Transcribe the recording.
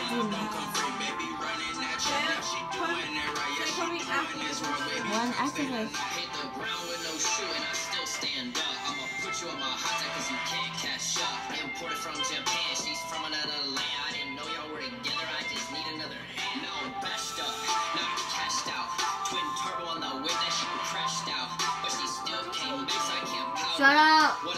One after this. You on my hot tag cause you can't cash up. Imported from Japan, she's from another land. I didn't know y'all were together, I just need another hand. Now I'm bashed up, not cashed out. Twin turbo on the whip that she crashed out. But she still came back, so I can't pout. Shut up!